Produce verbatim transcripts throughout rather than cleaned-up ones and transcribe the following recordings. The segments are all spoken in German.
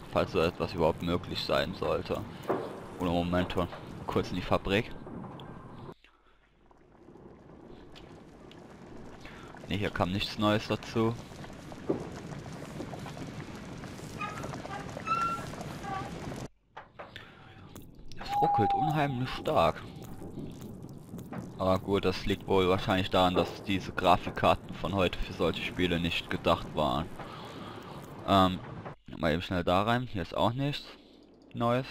falls so etwas überhaupt möglich sein sollte. Oder Moment, kurz in die Fabrik. Ne, hier kam nichts Neues dazu. Es ruckelt unheimlich stark. Aber gut, das liegt wohl wahrscheinlich daran, dass diese Grafikkarten von heute für solche Spiele nicht gedacht waren. Ähm, mal eben schnell da rein. Hier ist auch nichts Neues.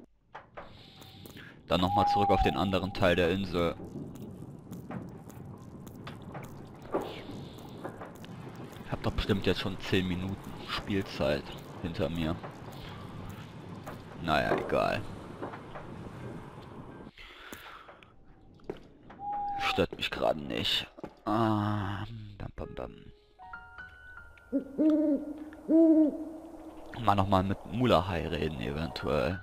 Dann nochmal zurück auf den anderen Teil der Insel. Ich habe doch bestimmt jetzt schon zehn Minuten Spielzeit hinter mir. Naja, egal. Stört mich gerade nicht. Ah, bam, bam, bam. Mal nochmal mit Mulahai reden, eventuell.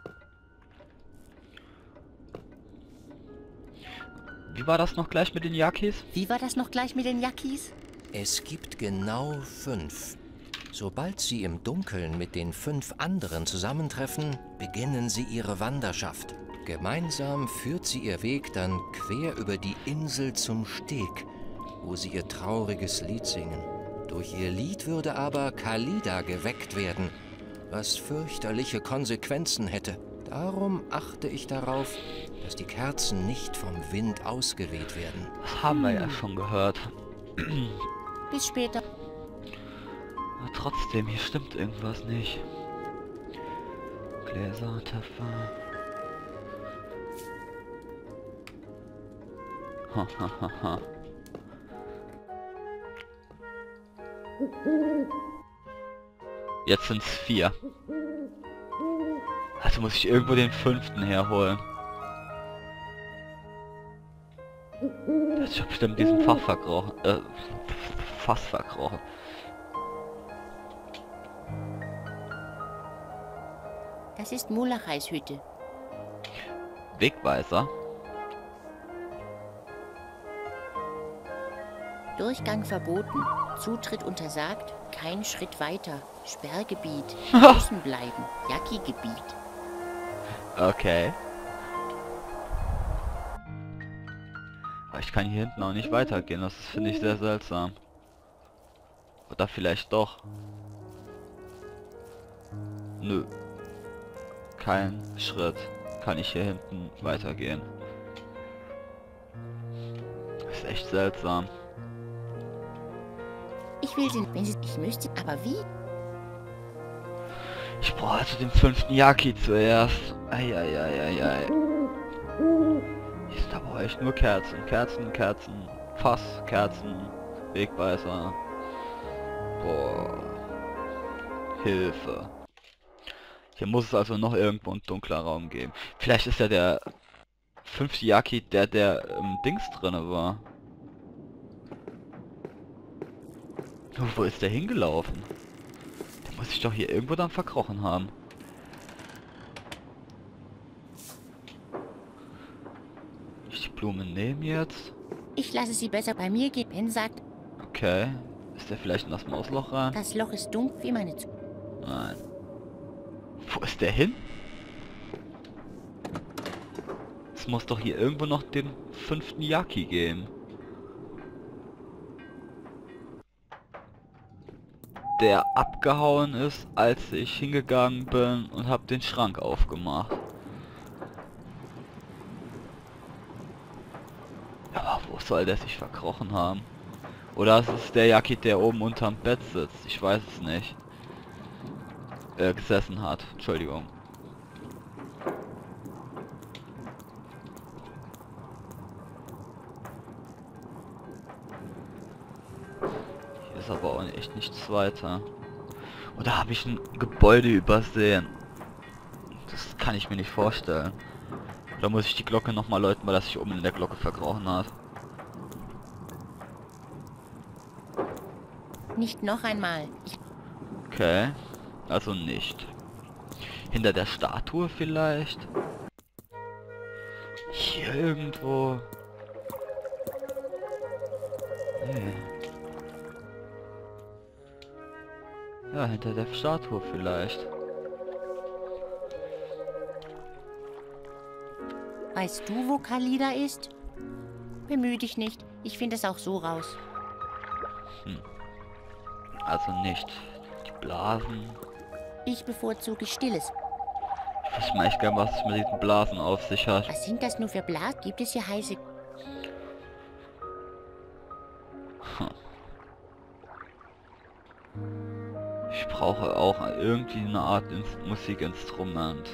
Wie war das noch gleich mit den Yakis? Wie war das noch gleich mit den Yakis? Es gibt genau fünf. Sobald Sie im Dunkeln mit den fünf anderen zusammentreffen, beginnen Sie Ihre Wanderschaft. Gemeinsam führt Sie Ihr Weg dann quer über die Insel zum Steg, wo Sie Ihr trauriges Lied singen. Durch Ihr Lied würde aber Khalida geweckt werden, was fürchterliche Konsequenzen hätte. Darum achte ich darauf, dass die Kerzen nicht vom Wind ausgeweht werden. Das haben wir ja schon gehört. Bis später. Aber trotzdem, hier stimmt irgendwas nicht. Gläser, Töpfer. Hahaha. Jetzt sind's vier. Also muss ich irgendwo den fünften herholen. Das ist ja bestimmt diesen Fach verkrochen. Äh, Fass verkrochen. Das ist Mulahais Hütte. Wegweiser. Durchgang verboten. Zutritt untersagt. Kein Schritt weiter. Sperrgebiet. Außen bleiben. Yaki-Gebiet. Okay. Aber ich kann hier hinten auch nicht weitergehen. Das finde ich sehr seltsam. Oder vielleicht doch. Nö. Kein Schritt kann ich hier hinten weitergehen. Das ist echt seltsam. Ich will sie, wenn sie, ich möchte, aber wie? Ich brauche also den fünften Yaki zuerst. Eieieiei. Hier ist aber echt nur Kerzen, Kerzen, Kerzen, Fass, Kerzen, Wegweiser. Boah. Hilfe. Hier muss es also noch irgendwo einen dunkler Raum geben. Vielleicht ist ja der fünfte Yaki der, der im Dings drinne war. Oh, wo ist der hingelaufen? Der muss sich doch hier irgendwo dann verkrochen haben. Ich die Blumen nehmen jetzt. Ich lasse sie besser bei mir gehen. Ben sagt, Okay. Ist der vielleicht in das Mausloch rein? das Loch ist dunkel wie meine Zu. Nein. Wo ist der hin? Es muss doch hier irgendwo noch den fünften Yaki geben. Der abgehauen ist, als ich hingegangen bin und habe den Schrank aufgemacht. Aber wo soll der sich verkrochen haben? Oder es ist der Yaki, der oben unterm Bett sitzt. Ich weiß es nicht. Äh, gesessen hat. Entschuldigung. Hier ist aber auch echt nichts weiter. Oder habe ich ein Gebäude übersehen? Das kann ich mir nicht vorstellen. Oder muss ich die Glocke nochmal läuten, weil das sich oben in der Glocke verkrochen hat? Nicht noch einmal. Ich Okay. Also nicht. Hinter der Statue vielleicht? Hier irgendwo? Nee. Ja, hinter der Statue vielleicht. Weißt du, wo Kalida ist? Bemühe dich nicht. Ich finde es auch so raus. Hm. Also nicht die Blasen. Ich bevorzuge Stilles. Ich weiß mal echt gern, was es mit diesen Blasen auf sich hat. Was sind das nur für Blasen? Gibt es hier heiße... Hm. Ich brauche auch irgendwie eine Art Ins- Musikinstrument.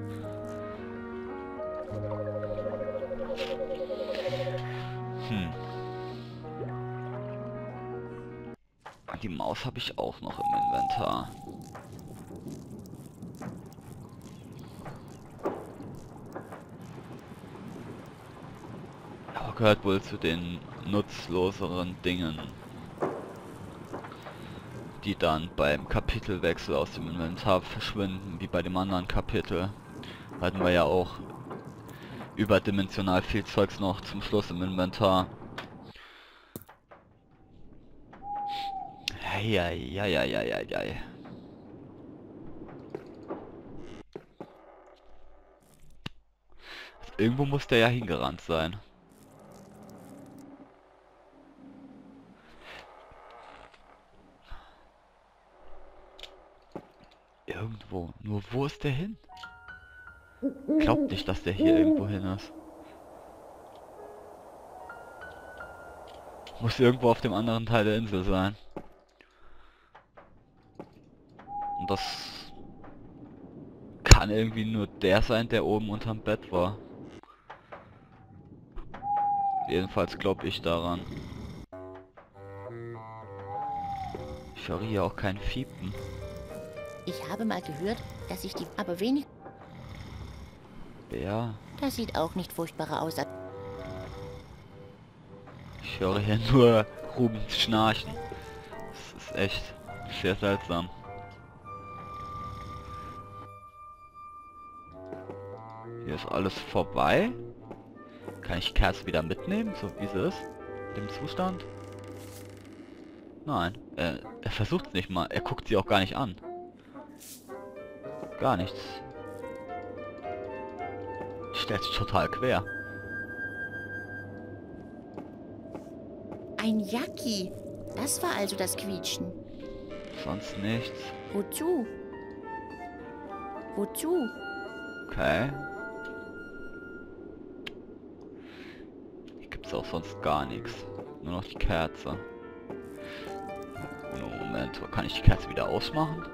Hm. Die Maus habe ich auch noch im Inventar. Aber gehört wohl zu den nutzloseren Dingen, die dann beim Kapitelwechsel aus dem Inventar verschwinden, wie bei dem anderen Kapitel. Hatten wir ja auch überdimensional viel Zeugs noch zum Schluss im Inventar. Eieieiei. Also irgendwo muss der ja hingerannt sein. Irgendwo. Nur wo ist der hin? Glaubt nicht, dass der hier irgendwo hin ist. Muss irgendwo auf dem anderen Teil der Insel sein. Und das kann irgendwie nur der sein, der oben unterm Bett war. Jedenfalls glaube ich daran. Ich höre hier auch kein Fiepen. Ich habe mal gehört, dass ich die... Aber wenig... Ja, Das sieht auch nicht furchtbarer aus. als- ich höre hier nur Rubens Schnarchen. Das ist echt sehr seltsam. Hier ist alles vorbei. Kann ich Kerze wieder mitnehmen, so wie sie ist? Im Zustand? Nein, er, er versucht es nicht mal. Er guckt sie auch gar nicht an. Gar nichts. Stellt sich total quer. Ein Yaki. Das war also das Quietschen. Sonst nichts. Wozu? Wozu? Okay. Hier gibt's auch sonst gar nichts. Nur noch die Kerze. Oh, Moment, kann ich die Kerze wieder ausmachen?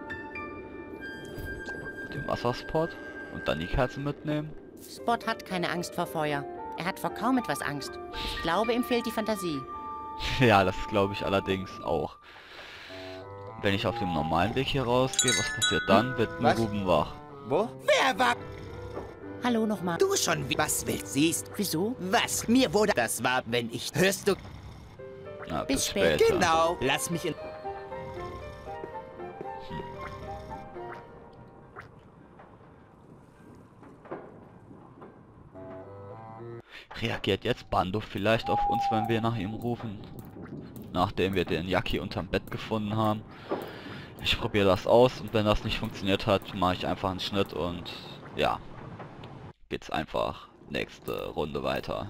Den Wasserspot und dann die Kerze mitnehmen? Spot hat keine Angst vor Feuer. Er hat vor kaum etwas Angst. Ich glaube, ihm fehlt die Fantasie. Ja, das glaube ich allerdings auch. Wenn ich auf dem normalen Weg hier rausgehe, was passiert dann? Wird nur Was? Ruben wach. Wo? Wer war Hallo nochmal. du schon? wie- Was willst siehst? Wieso? Was? Mir wurde... Das war, wenn ich... Hörst du? Na, Bis bis später. später. Genau. Lass mich in... Reagiert jetzt Bando vielleicht auf uns, wenn wir nach ihm rufen? Nachdem wir den Yaki unterm Bett gefunden haben. Ich probiere das aus und wenn das nicht funktioniert hat, mache ich einfach einen Schnitt und ja, geht's einfach nächste Runde weiter.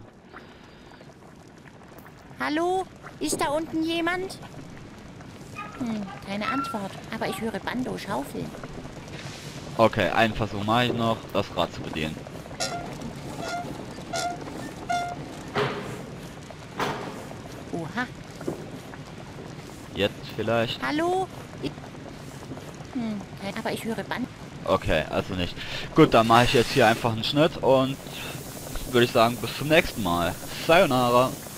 Hallo? Ist da unten jemand? Hm, keine Antwort. Aber ich höre Bando schaufeln. Okay, einen Versuch mache ich noch, das Rad zu bedienen. Oha. Jetzt vielleicht? Hallo? Ich... Hm, kein... Aber ich höre Bando. Okay, also nicht. Gut, dann mache ich jetzt hier einfach einen Schnitt und würde ich sagen, bis zum nächsten Mal. Sayonara.